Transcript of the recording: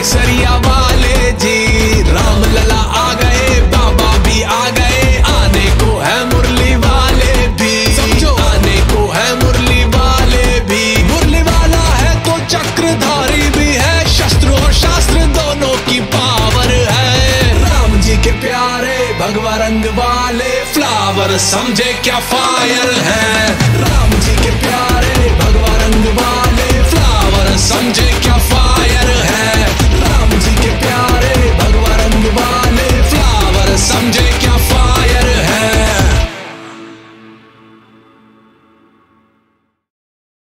केसरिया वाले जी। राम लला आ गए, बाबा भी आ गए, आने को है मुरली वाले भी, समझो आने को है मुरली वाले भी। मुरली वाला है तो चक्रधारी भी है, शस्त्र और शास्त्र दोनों की पावर है। राम जी के प्यारे भगवा रंग वाले फ्लावर समझे क्या फायर है। राम जी के प्यारे भगवा रंग वाले